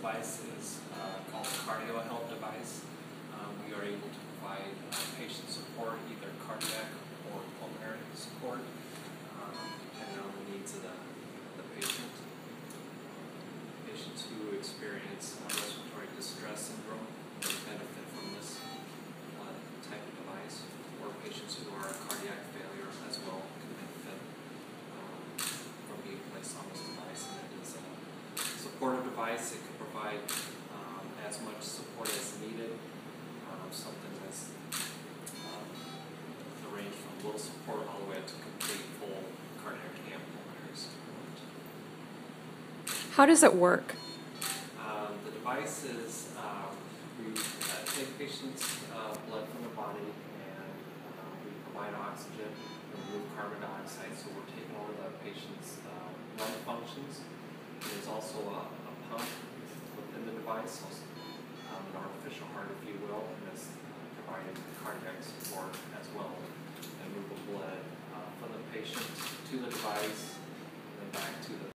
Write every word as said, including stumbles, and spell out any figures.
device is uh, called the Cardiohelp device. Um, we are able to provide uh, patient support, either cardiac or pulmonary support, um, depending on the needs of the, the patient. Patients who experience uh, respiratory distress syndrome may benefit from this uh, type of device, or patients who are cardiac failure as well can benefit um, from being placed on this device. And it is a supportive device. It can provide um, as much support as needed, um, something that's um, the range from little support all the way up to complete full cardiac and pulmonary support. How does it work? Um, the device is, um, we uh, take patients' uh, blood from the body, and uh, we provide oxygen and remove carbon dioxide, so we're taking over the patient's uh, lung functions. There's also a, a pump within the device, so um, an artificial heart, if you will, and it's uh, providing cardiac support as well, and move the blood uh, from the patient to the device, and then back to the